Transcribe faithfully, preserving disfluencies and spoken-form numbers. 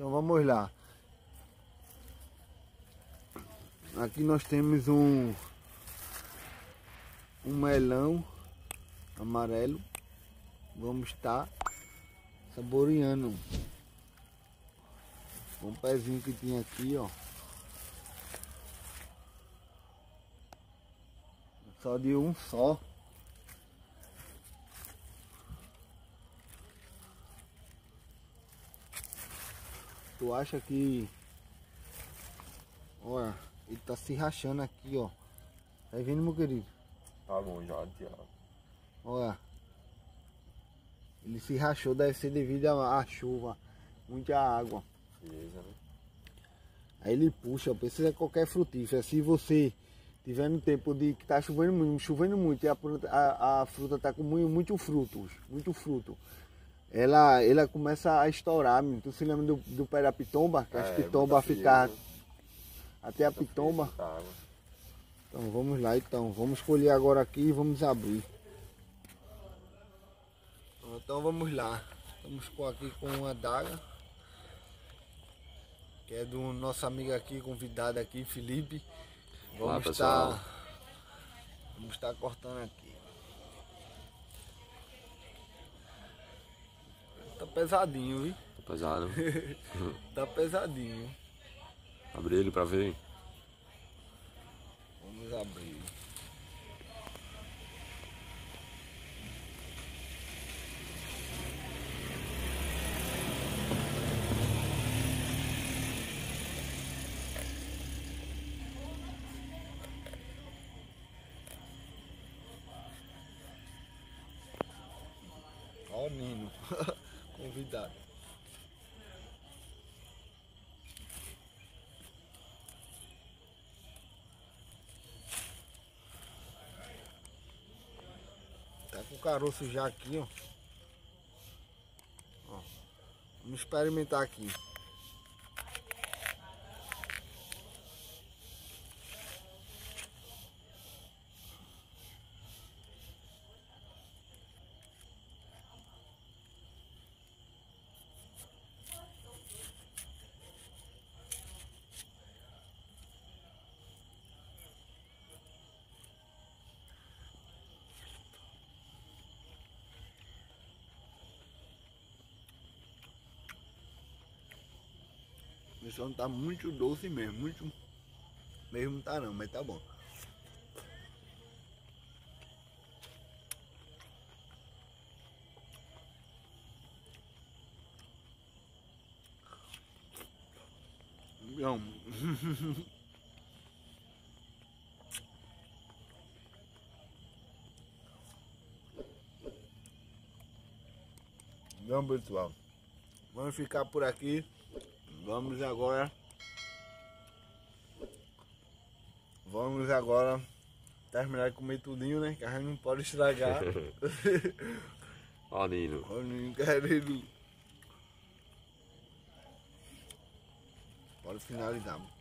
Então vamos lá. Aqui nós temos um um melão amarelo. Vamos estar saboreando um pezinho que tinha aqui, ó. Só de um só. Tu acha que... Olha, ele tá se rachando aqui, ó. Tá vendo, meu querido? Tá bom já, Tiago. Olha. Ele se rachou, deve ser devido à chuva. Muita água. Beleza, né? Aí ele puxa, precisa de qualquer frutífera. Se você tiver no tempo de que tá chovendo muito, chovendo muito e a fruta, a, a fruta tá com muito, muito frutos, muito fruto, ela, ela começa a estourar. Tu se lembra do, do pé da pitomba? Que é, as pitombas ficam até a pitomba. Tá. Então vamos lá, então vamos escolher agora aqui e vamos abrir. Então vamos lá. Vamos com aqui com uma adaga, que é do nosso amigo aqui, convidado aqui, Felipe. Vamos Olá, estar, vamos estar cortando aqui. Tá pesadinho, viu? Tá pesado. Tá pesadinho. Abre ele pra ver. Vamos abrir. Ó o Nino, convidado. Tá com o caroço já aqui, ó. Ó. Vamos experimentar aqui. Isso não tá muito doce mesmo, muito mesmo não tá não, mas tá bom. Não. Não, pessoal. Vamos ficar por aqui. Vamos agora. Vamos agora terminar de comer tudinho, né? Que a gente não pode estragar. Ó, Nino. Ó, Nino querido. Pode finalizar.